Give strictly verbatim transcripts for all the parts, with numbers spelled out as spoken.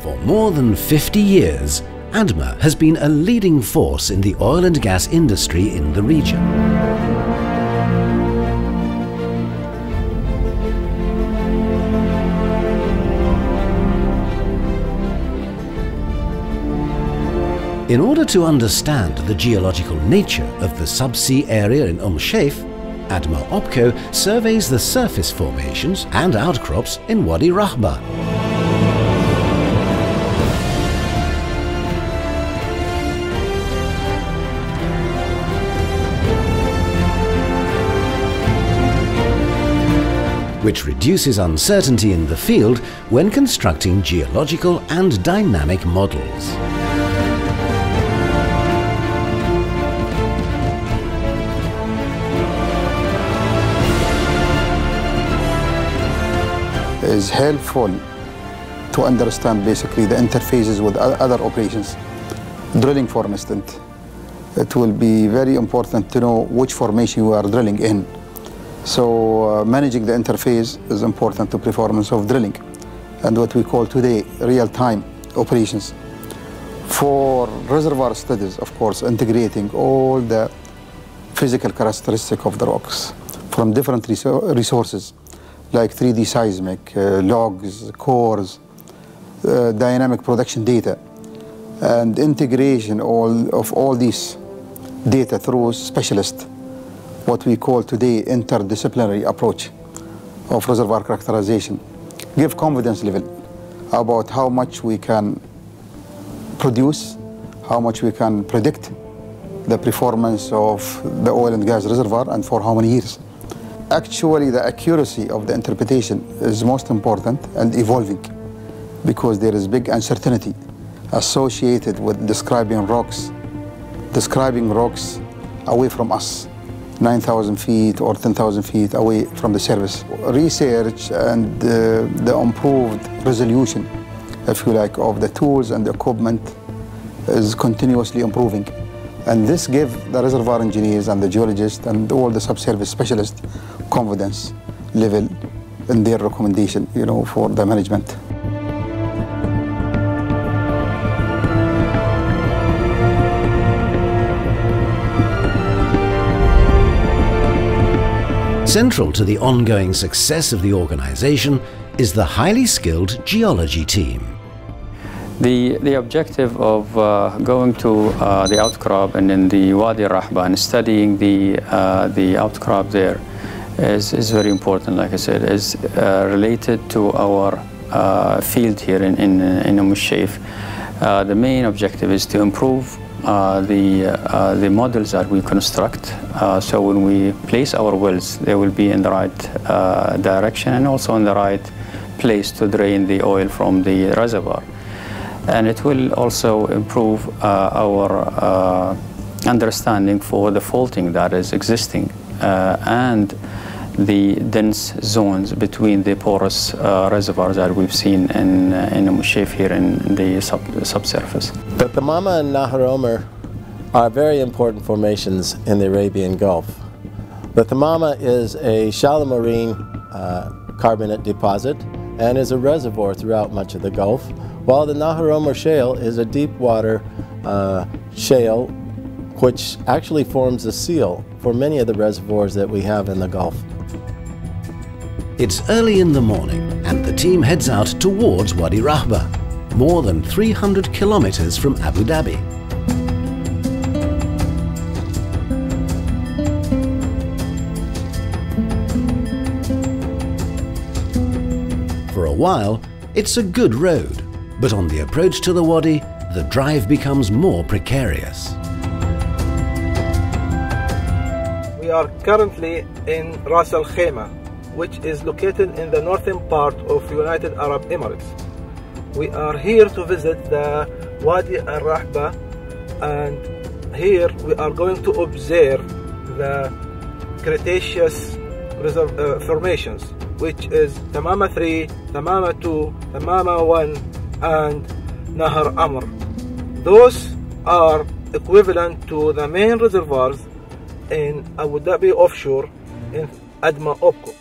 For more than fifty years, ADMA has been a leading force in the oil and gas industry in the region. In order to understand the geological nature of the subsea area in Umm Shaif, ADMA OPCO surveys the surface formations and outcrops in Wadi Rahba. Which reduces uncertainty in the field when constructing geological and dynamic models. Is helpful to understand basically the interfaces with other operations. Drilling, for instance, it will be very important to know which formation you are drilling in. So uh, managing the interface is important to performance of drilling and what we call today real-time operations. For reservoir studies, of course, integrating all the physical characteristics of the rocks from different resources like three D seismic, uh, logs, cores, uh, dynamic production data, and integration all of all these data through specialists, what we call today interdisciplinary approach of reservoir characterization, give confidence level about how much we can produce, how much we can predict the performance of the oil and gas reservoir and for how many years. Actually, the accuracy of the interpretation is most important and evolving because there is big uncertainty associated with describing rocks, describing rocks away from us, nine thousand feet or ten thousand feet away from the surface. Research and uh, the improved resolution, if you like, of the tools and the equipment is continuously improving. And this gives the reservoir engineers and the geologists and all the subsurface specialists confidence level in their recommendation, you know, for the management. Central to the ongoing success of the organization is the highly skilled geology team. The, the objective of uh, going to uh, the outcrop and in the Wadi Rahba and studying the, uh, the outcrop there is, is very important, like I said, is uh, related to our uh, field here in, in, in Umm Shaif. Uh, the main objective is to improve uh, the, uh, the models that we construct, uh, so when we place our wells, they will be in the right uh, direction and also in the right place to drain the oil from the reservoir. And it will also improve uh, our uh, understanding for the faulting that is existing uh, and the dense zones between the porous uh, reservoirs that we've seen in, uh, in Umm Shaif here in the sub subsurface. The Thamama and Nahar Omer are very important formations in the Arabian Gulf. The Thamama is a shallow marine uh, carbonate deposit and is a reservoir throughout much of the Gulf, while the Nahar Omer Shale is a deep water uh, shale which actually forms a seal for many of the reservoirs that we have in the Gulf. It's early in the morning and the team heads out towards Wadi Rahba, more than three hundred kilometers from Abu Dhabi. For a while, it's a good road, but on the approach to the Wadi, the drive becomes more precarious. We are currently in Ras Al Khaimah, which is located in the northern part of United Arab Emirates. We are here to visit the Wadi Al Rahba, and here we are going to observe the Cretaceous reserve, uh, formations, which is Thamama three, Thamama two, Thamama one, and Nahar Omer. Those are equivalent to the main reservoirs in Abu Dhabi offshore in ADMA OPCO.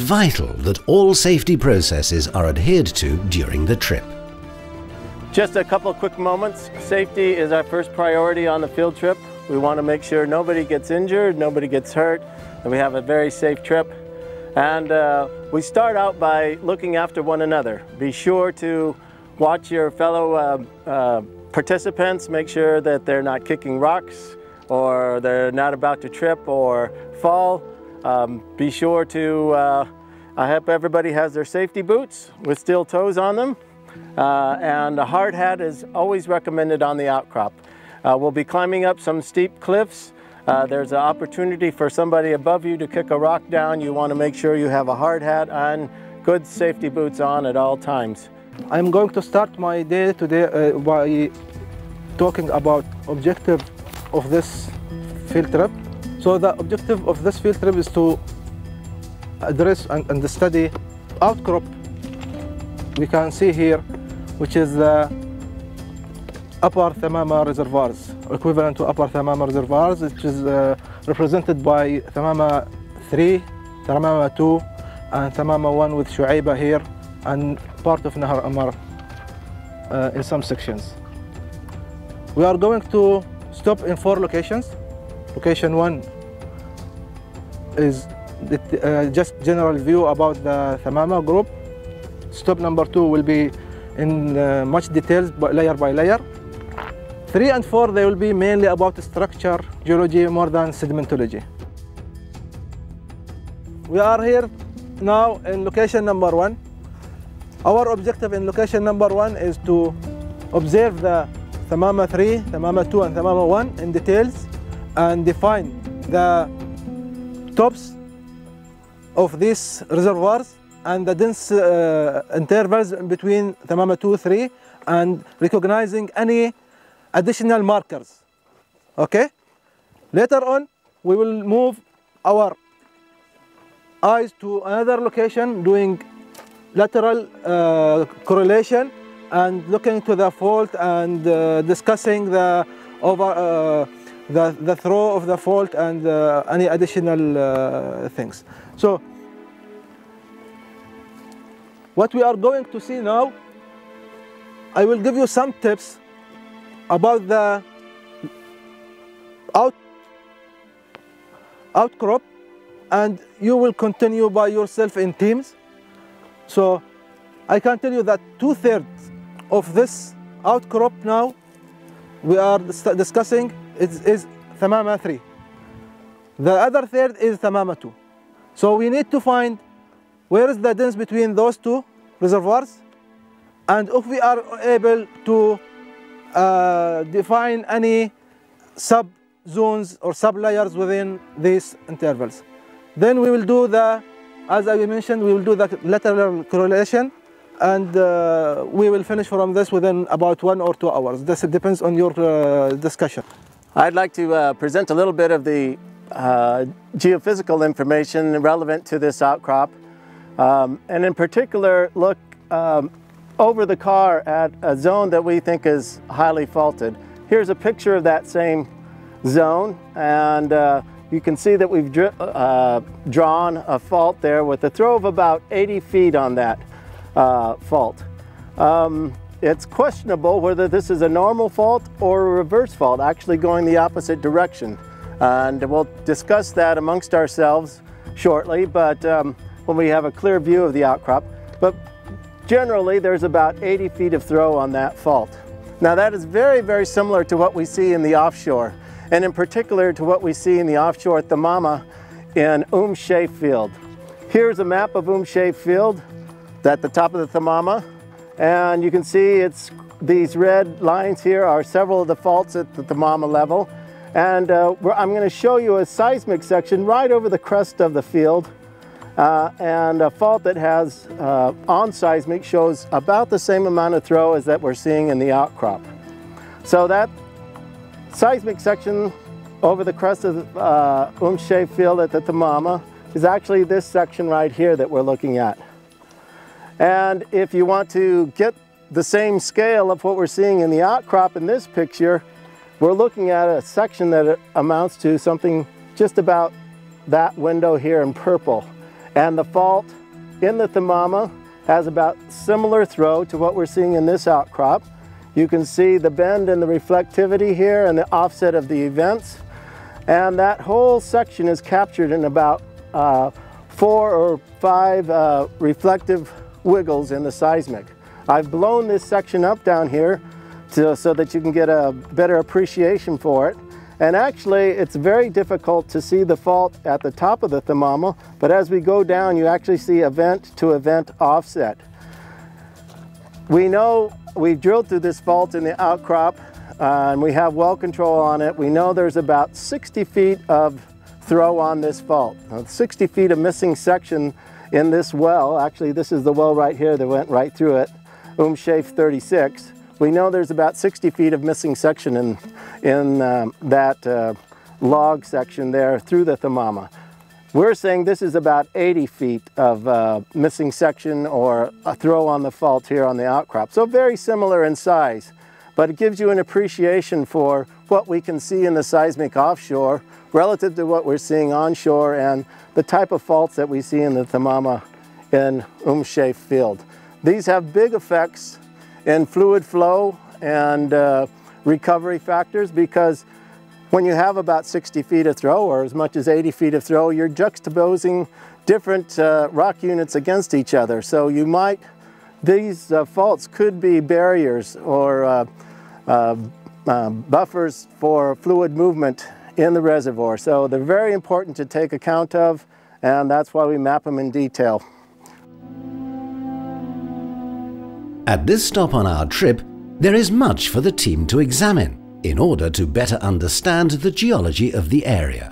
vital that all safety processes are adhered to during the trip. Just a couple of quick moments. Safety is our first priority on the field trip. We want to make sure nobody gets injured, nobody gets hurt, and we have a very safe trip. And uh, we start out by looking after one another. Be sure to watch your fellow uh, uh, participants, make sure that they're not kicking rocks or they're not about to trip or fall. Um, be sure to, uh, I hope everybody has their safety boots with steel toes on them. Uh, and a hard hat is always recommended on the outcrop. Uh, we'll be climbing up some steep cliffs. Uh, there's an opportunity for somebody above you to kick a rock down. You want to make sure you have a hard hat and good safety boots on at all times. I'm going to start my day today uh, by talking about objective of this field trip. So the objective of this field trip is to address and, and study outcrop we can see here, which is the upper Thamama reservoirs, equivalent to upper Thamama reservoirs, which is uh, represented by Thamama three, Thamama two, and Thamama one with Shu'aiba here, and part of Nahar Amar uh, in some sections. We are going to stop in four locations. Location one is the, uh, just general view about the Thamama group. Stop number two will be in uh, much details, but layer by layer. Three and four, they will be mainly about structure, geology, more than sedimentology. We are here now in location number one. Our objective in location number one is to observe the Thamama three, Thamama two, and Thamama one in details and define the tops of these reservoirs and the dense uh, intervals between Thamama two, three, and recognizing any additional markers. Okay? Later on, we will move our eyes to another location, doing lateral uh, correlation and looking to the fault and uh, discussing the over uh, the the throw of the fault and uh, any additional uh, things. So what we are going to see now, I will give you some tips about the out, outcrop, and you will continue by yourself in teams. So I can tell you that two-thirds of this outcrop now we are discussing is, is Thamama three. The other third is Thamama two. So we need to find where is the difference between those two reservoirs, and if we are able to uh, define any sub-zones or sub-layers within these intervals. Then we will do the, as I mentioned, we will do the lateral correlation, and uh, we will finish from this within about one or two hours. This depends on your uh, discussion. I'd like to uh, present a little bit of the uh, geophysical information relevant to this outcrop. Um, and in particular, look um, over the car at a zone that we think is highly faulted. Here's a picture of that same zone, and uh, you can see that we've dr uh, drawn a fault there with a throw of about eighty feet on that uh, fault. Um, it's questionable whether this is a normal fault or a reverse fault, actually going the opposite direction. And we'll discuss that amongst ourselves shortly, but um, when we have a clear view of the outcrop. But generally, there's about eighty feet of throw on that fault. Now that is very, very similar to what we see in the offshore, and in particular to what we see in the offshore Thamama in Umm Shaif Field. Here's a map of Umm Shaif Field at the top of the Thamama, and you can see it's these red lines here are several of the faults at the Thamama level. And uh, I'm going to show you a seismic section right over the crest of the field. Uh, and a fault that has uh, on seismic shows about the same amount of throw as that we're seeing in the outcrop. So that seismic section over the crest of uh, Umm Shaif Field at the Thamama is actually this section right here that we're looking at. And if you want to get the same scale of what we're seeing in the outcrop in this picture, we're looking at a section that amounts to something just about that window here in purple. And the fault in the Thamama has about similar throw to what we're seeing in this outcrop. You can see the bend and the reflectivity here and the offset of the events. And that whole section is captured in about uh, four or five uh, reflective wiggles in the seismic. I've blown this section up down here to, so that you can get a better appreciation for it. And actually, it's very difficult to see the fault at the top of the Thamama, but as we go down, you actually see event to event offset. We know we've drilled through this fault in the outcrop, uh, and we have well control on it. We know there's about sixty feet of throw on this fault. Now, sixty feet of missing section in this well. Actually, this is the well right here that went right through it, Umm Shaif thirty-six. We know there's about sixty feet of missing section in, in um, that uh, log section there through the Thamama. We're saying this is about eighty feet of uh, missing section or a throw on the fault here on the outcrop. So very similar in size, but it gives you an appreciation for what we can see in the seismic offshore relative to what we're seeing onshore and the type of faults that we see in the Thamama in Umm Shaif field. These have big effects in fluid flow and uh, recovery factors, because when you have about sixty feet of throw or as much as eighty feet of throw, you're juxtaposing different uh, rock units against each other. So you might, these uh, faults could be barriers or uh, uh, uh, buffers for fluid movement in the reservoir. So they're very important to take account of, and that's why we map them in detail. At this stop on our trip, there is much for the team to examine in order to better understand the geology of the area.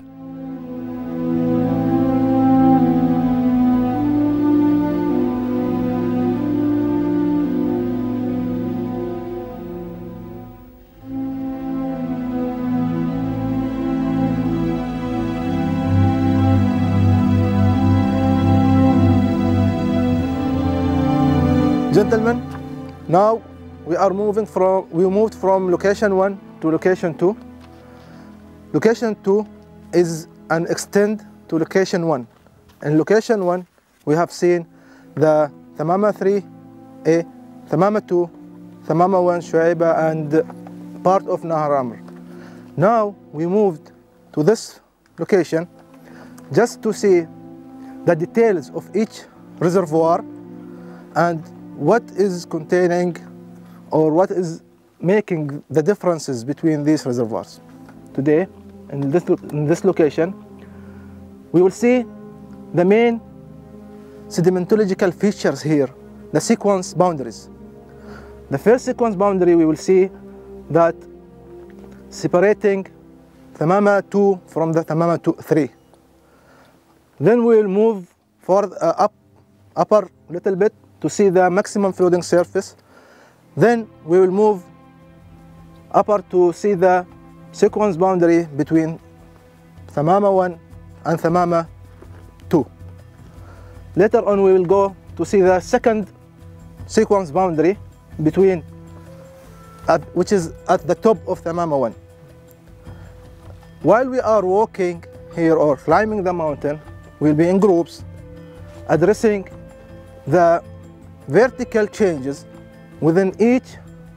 Gentlemen, now we are moving from, we moved from location one to location two. Location two is an extend to location one. In location one, we have seen the Thamama three A, Thamama two, Thamama one, Shuaiba, and part of Nahar Amr. Now we moved to this location just to see the details of each reservoir and what is containing or what is making the differences between these reservoirs. Today, in this, in this location, we will see the main sedimentological features here, the sequence boundaries. The first sequence boundary, we will see that separating Thamama two from the Thamama three. Then we will move for uh, up, upper little bit to see the maximum flooding surface. Then we will move upper to see the sequence boundary between Thamama one and Thamama two. Later on we will go to see the second sequence boundary between, at, which is at the top of Thamama one. While we are walking here or climbing the mountain, we'll be in groups addressing the vertical changes within each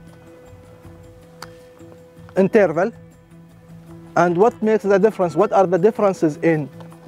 interval and what makes the difference, what are the differences in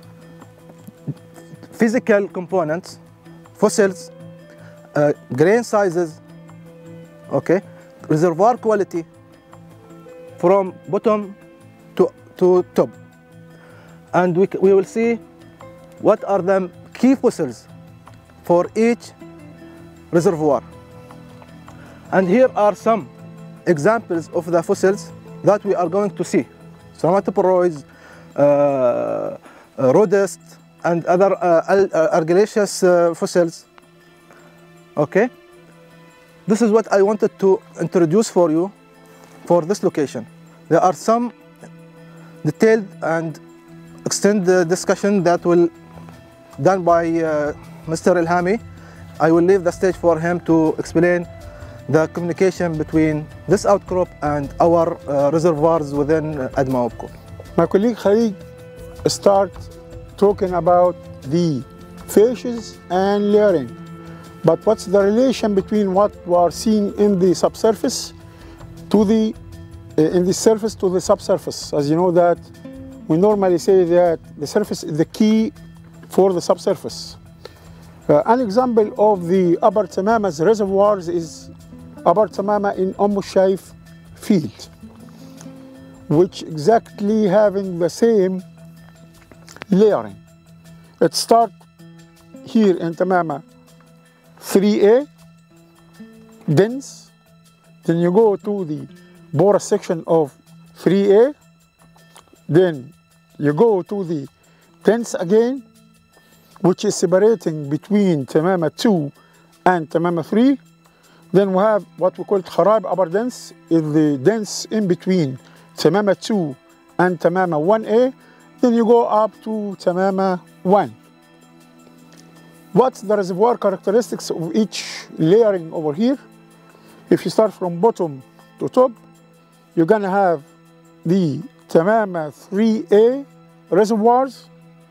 physical components, fossils, uh, grain sizes, okay, reservoir quality from bottom to, to top. And we, we will see what are the key fossils for each reservoir. And here are some examples of the fossils that we are going to see. Stromatoporoids, uh, uh, rhodest, and other uh, uh, argillaceous uh, fossils. Okay? This is what I wanted to introduce for you for this location. There are some detailed and extended discussion that will done by uh, Mister Ilhami. I will leave the stage for him to explain the communication between this outcrop and our uh, reservoirs within uh, ADMA OPCO. My colleague Khalid start talking about the facies and layering. But what's the relation between what we are seeing in the subsurface to the uh, in the surface to the subsurface? As you know that we normally say that the surface is the key for the subsurface. Uh, an example of the Upper Tamama's reservoirs is Upper Tamama in Umm Shaif field, which exactly having the same layering. It starts here in Tamama three A, dense, then you go to the porous section of three A, then you go to the dense again, which is separating between Tamama two and Tamama three. Then we have what we call Kharab upper dense, is the dense in between Tamama two and Tamama one A. Then you go up to Tamama one. What's the reservoir characteristics of each layering over here? If you start from bottom to top, you're gonna have the Tamama three A reservoirs.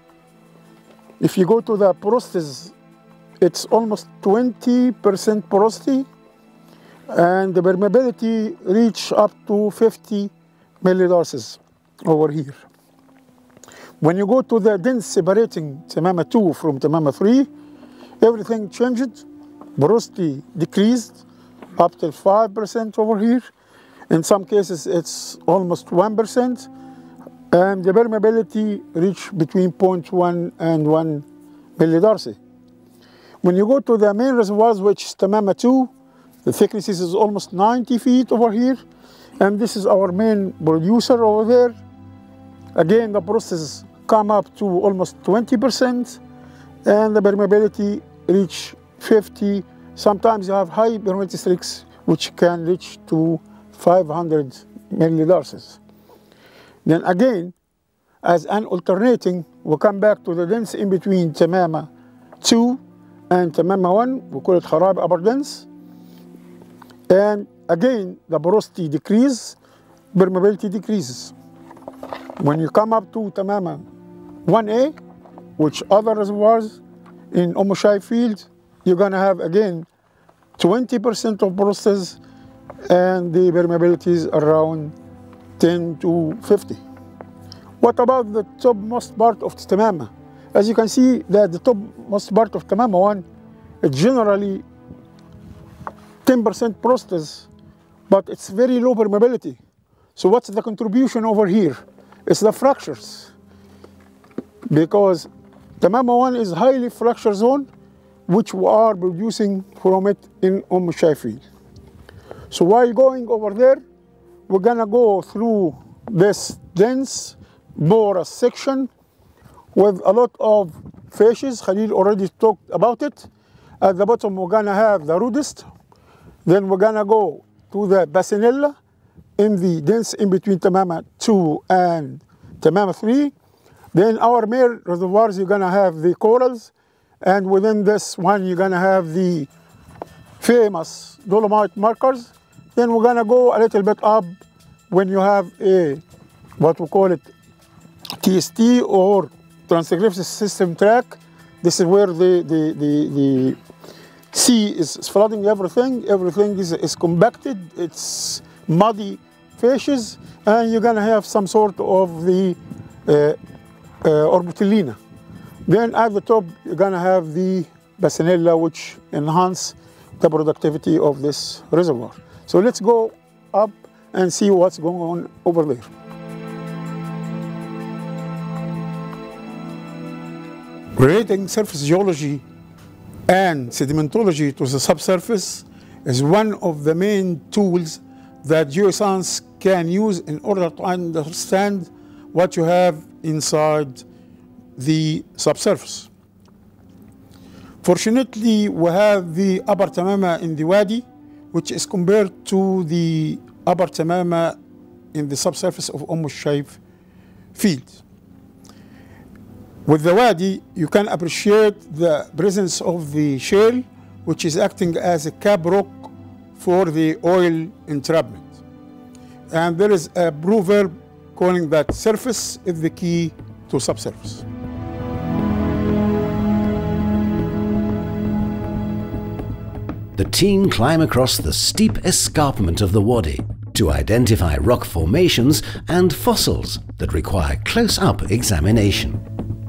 If you go to the porosities, it's almost twenty percent porosity, and the permeability reach up to fifty millidarcies over here. When you go to the dense separating Tamama two from Tamama three, everything changed. Porosity decreased up to five percent over here. In some cases, it's almost one percent. And the permeability reached between zero point one and one millidarcy. When you go to the main reservoirs, which is Tamama two, the thickness is almost ninety feet over here. And this is our main producer over there. Again, the porosities come up to almost twenty percent, and the permeability reach fifty. Sometimes you have high permeability streaks, which can reach to five hundred millidarcies. Then again, as an alternating, we come back to the dense in between Tamama two and Tamama one. We call it Kharab upper dense. And again, the porosity decreases, permeability decreases. When you come up to Tamama one A, which other reservoirs in Umm Shaif field, you're gonna have again twenty percent of porosities, and the permeability is around ten to fifty. What about the topmost part of Tamama? As you can see that the topmost part of Tamama one is generally ten percent porosities, but it's very low permeability. So what's the contribution over here? It's the fractures. Because Tamama one is highly fracture zone, which we are producing from it in Umm Shaif field. So while going over there, we're gonna go through this dense porous section with a lot of facies. Khalil already talked about it. At the bottom, we're gonna have the rudest. Then we're gonna go to the basinella in the dense in between Tamama two and Tamama three. Then our main reservoirs, you're gonna have the corals, and within this one, you're gonna have the famous dolomite markers. Then we're gonna go a little bit up when you have a, what we call it, T S T or transcription system track. This is where the, the, the, the sea is, is flooding everything. Everything is, is compacted. It's muddy facies, and you're gonna have some sort of the uh, uh, orbitulina. Then at the top, you're gonna have the basinella, which enhance the productivity of this reservoir. So let's go up and see what's going on over there. Relating surface geology and sedimentology to the subsurface is one of the main tools that geoscience can use in order to understand what you have inside the subsurface. Fortunately, we have the Upper Tamama in the Wadi, which is compared to the Upper Tamama in the subsurface of Umm Shaif field. With the Wadi, you can appreciate the presence of the shale, which is acting as a cap rock for the oil entrapment. And there is a proverb calling that surface is the key to subsurface. the team climb across the steep escarpment of the wadi to identify rock formations and fossils that require close-up examination.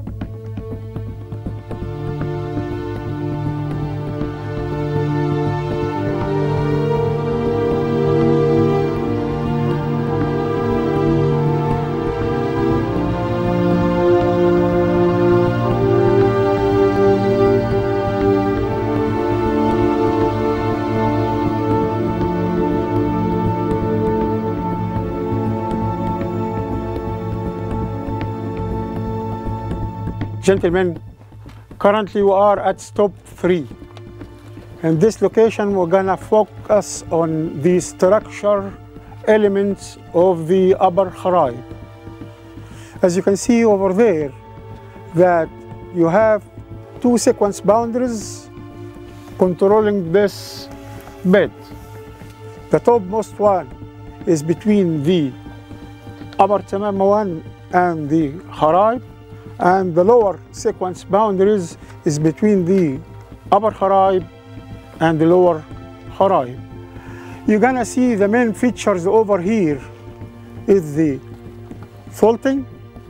Gentlemen, currently we are at stop three. In this location, we're gonna focus on the structure elements of the upper Kharaib. As you can see over there, that you have two sequence boundaries controlling this bed. The topmost one is between the upper Tamama one and the Kharaib, and the lower sequence boundaries is between the upper Kharaib and the lower Kharaib. You're gonna see the main features over here is the faulting,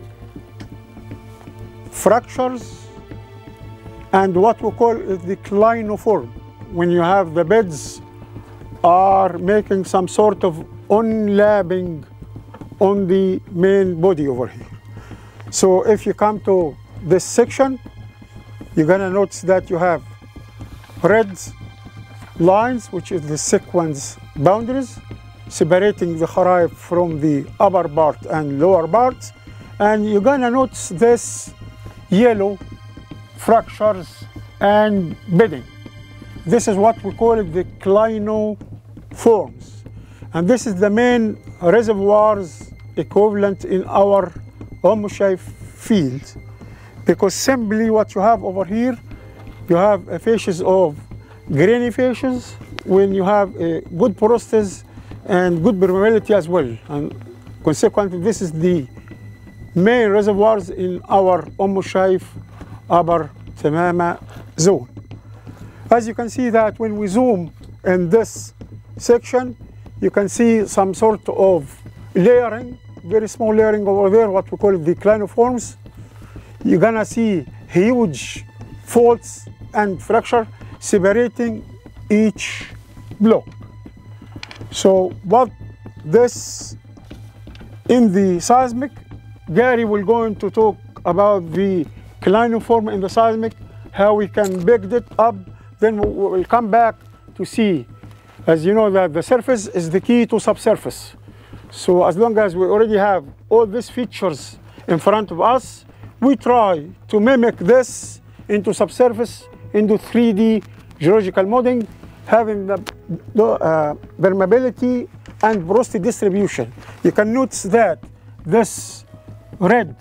fractures, and what we call the clinoform, when you have the beds are making some sort of unlapping on the main body over here. So if you come to this section, you're gonna notice that you have red lines, which is the sequence boundaries, separating the Kharaib from the upper part and lower parts. And you're gonna notice this yellow fractures and bedding. This is what we call it the clinoforms. And this is the main reservoirs equivalent in our Umm Shaif field, because simply what you have over here, you have a facies of grainy facies when you have a good porosity and good permeability as well. And consequently, this is the main reservoirs in our Umm Shaif upper Tamama zone. As you can see that when we zoom in this section, you can see some sort of layering, very small layering over there, what we call the clinoforms. You're gonna see huge faults and fracture separating each block. So what this in the seismic, Gary will go into talk about the clinoform in the seismic, how we can build it up. Then we'll come back to see, as you know, that the surface is the key to subsurface. So as long as we already have all these features in front of us, we try to mimic this into subsurface, into three D geological modeling, having the, the uh, permeability and porosity distribution. You can notice that this red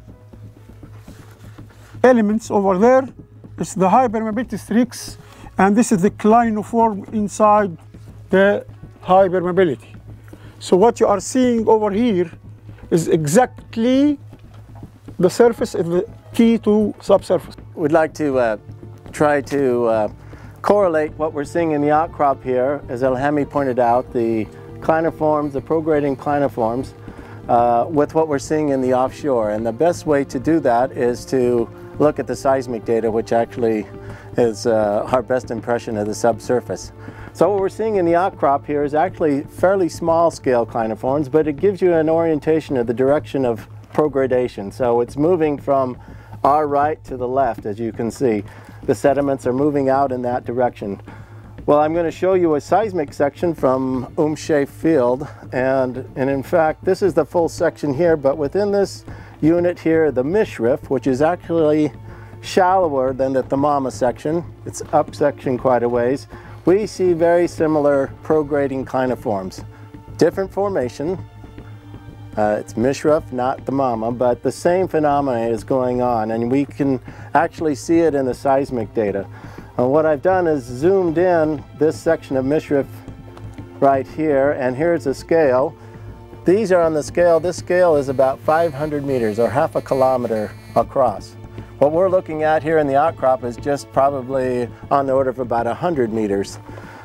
elements over there is the high permeability streaks, and this is the clinoform inside the high permeability. So what you are seeing over here is exactly the surface is the key to subsurface. We'd like to uh, try to uh, correlate what we're seeing in the outcrop here, as Elhami pointed out, the clinoforms, the prograding clinoforms, uh, with what we're seeing in the offshore. And the best way to do that is to look at the seismic data, which actually is uh, our best impression of the subsurface. So what we're seeing in the outcrop here is actually fairly small scale clinoforms, but it gives you an orientation of the direction of progradation. So it's moving from our right to the left, as you can see. The sediments are moving out in that direction. Well, I'm going to show you a seismic section from Umm Shaif field, and, and in fact this is the full section here, but within this unit here, the Mishrif, which is actually shallower than the Tamama section, it's up section quite a ways, we see very similar prograding clinoforms. Different formation, uh, it's Mishrif, not Tamama, but the same phenomena is going on, and we can actually see it in the seismic data. And what I've done is zoomed in this section of Mishrif right here, and here's a scale. These are on the scale. This scale is about five hundred meters, or half a kilometer across. What we're looking at here in the outcrop is just probably on the order of about one hundred meters.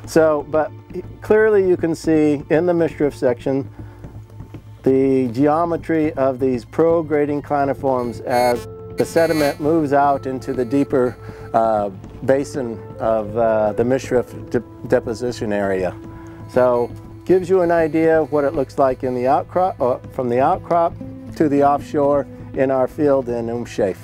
So, but clearly you can see in the Mishrif section the geometry of these prograding claniforms as the sediment moves out into the deeper uh, basin of uh, the Mishrif de deposition area. So, gives you an idea of what it looks like in the outcrop, uh, from the outcrop to the offshore in our field in Umm Shaif.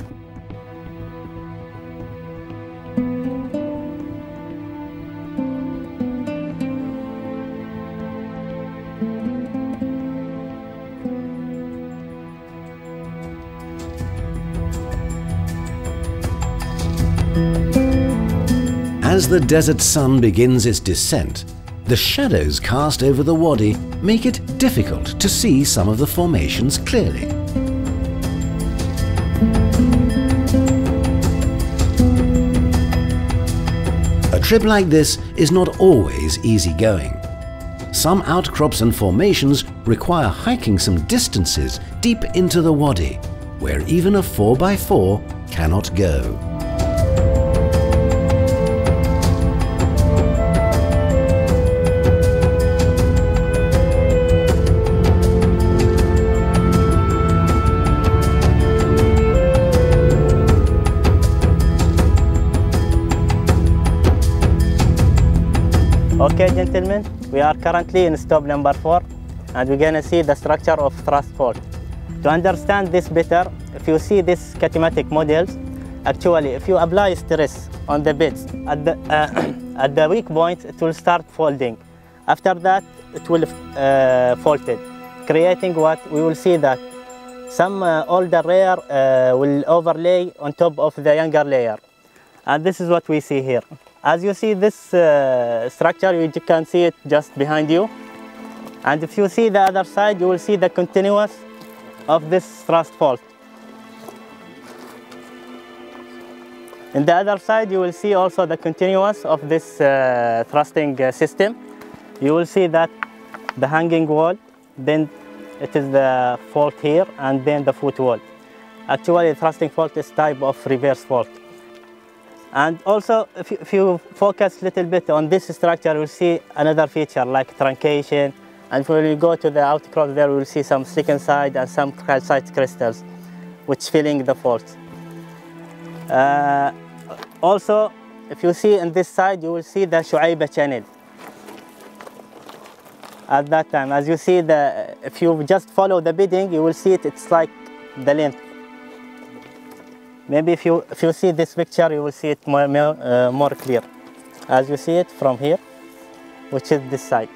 As the desert sun begins its descent, the shadows cast over the wadi make it difficult to see some of the formations clearly. A trip like this is not always easy going. Some outcrops and formations require hiking some distances deep into the wadi, where even a four by four cannot go. Okay, gentlemen, we are currently in stop number four, and we're going to see the structure of thrust fault. To understand this better, if you see these kinematic models, actually, if you apply stress on the beds at the, uh, at the weak point, it will start folding. After that, it will uh, folded, creating what we will see that some uh, older layer uh, will overlay on top of the younger layer. And this is what we see here. As you see this uh, structure, you can see it just behind you. And if you see the other side, you will see the continuous of this thrust fault. In the other side, you will see also the continuous of this uh, thrusting uh, system. You will see that the hanging wall, then it is the fault here, and then the foot wall. Actually, the thrusting fault is type of reverse fault. And also, if you, if you focus a little bit on this structure, you'll see another feature like truncation. And when you go to the outcrop there, we'll see some slickened side and some calcite crystals, which filling the fault. Uh, also, if you see on this side, you will see the Shu'aiba channel. At that time, as you see, the if you just follow the bedding, you will see it, it's like the length. Maybe if you, if you see this picture, you will see it more, more, uh, more clear. As you see it from here, which is this side.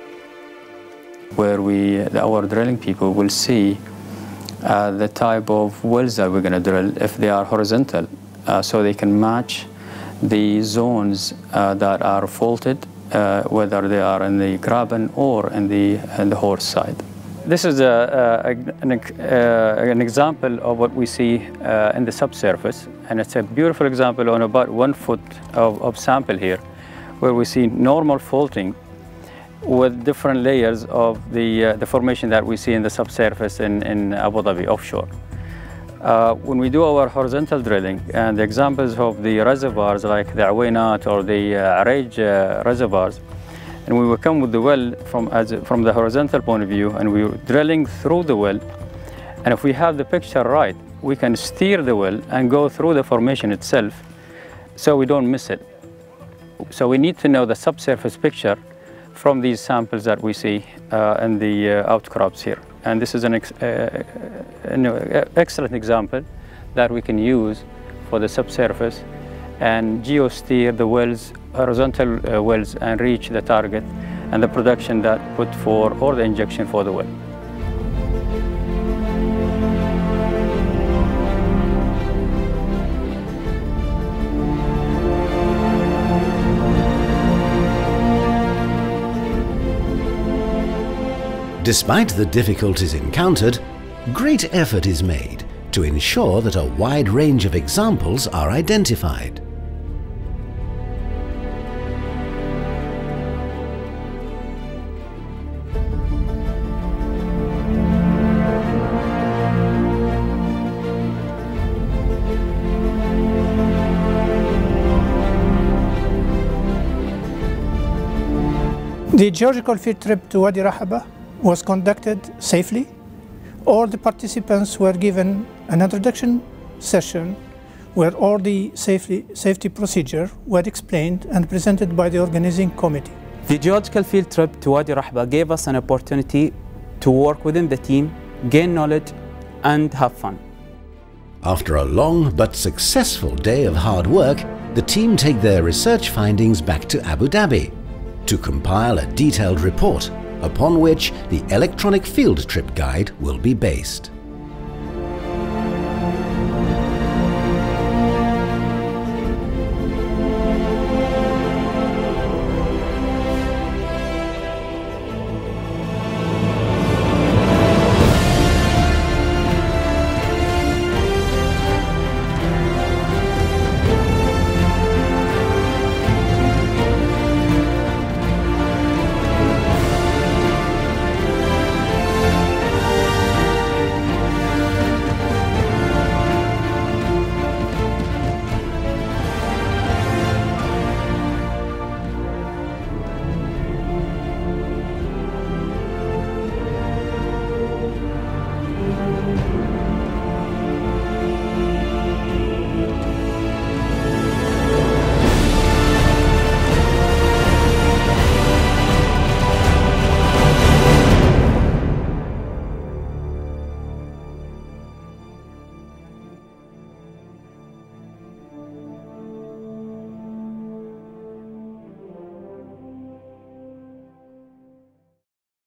Where we, our drilling people will see uh, the type of wells that we're going to drill if they are horizontal, uh, so they can match the zones uh, that are faulted, uh, whether they are in the graben or in the, in the horse side. This is a, a, an, uh, an example of what we see uh, in the subsurface, and it's a beautiful example on about one foot of, of sample here, where we see normal faulting with different layers of the, uh, the formation that we see in the subsurface in, in Abu Dhabi offshore. Uh, when we do our horizontal drilling, and the examples of the reservoirs like the Awainat or the uh, Araj uh, reservoirs, and we will come with the well from, as, from the horizontal point of view, and we're drilling through the well. And if we have the picture right, we can steer the well and go through the formation itself so we don't miss it. So we need to know the subsurface picture from these samples that we see uh, in the uh, outcrops here. And this is an, ex uh, an excellent example that we can use for the subsurface and geosteer the wells, horizontal uh, wells, and reach the target and the production that put for, or the injection for the well. Despite the difficulties encountered, great effort is made to ensure that a wide range of examples are identified. The geological field trip to Wadi Rahaba was conducted safely. All the participants were given an introduction session where all the safety, safety procedures were explained and presented by the organizing committee. The geological field trip to Wadi Rahaba gave us an opportunity to work within the team, gain knowledge, and have fun. After a long but successful day of hard work, the team take their research findings back to Abu Dhabi to compile a detailed report upon which the electronic field trip guide will be based.